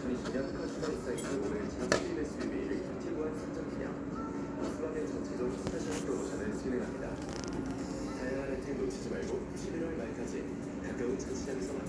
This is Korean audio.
2020년 컨슈머 인사이트 5회차 스팀 SUV 티구안 선정 기념 스마트 전체적 스페셜 프로모션을 진행합니다. 다양한 혜택 놓치지 말고 11월 말까지 가까운 전시장에서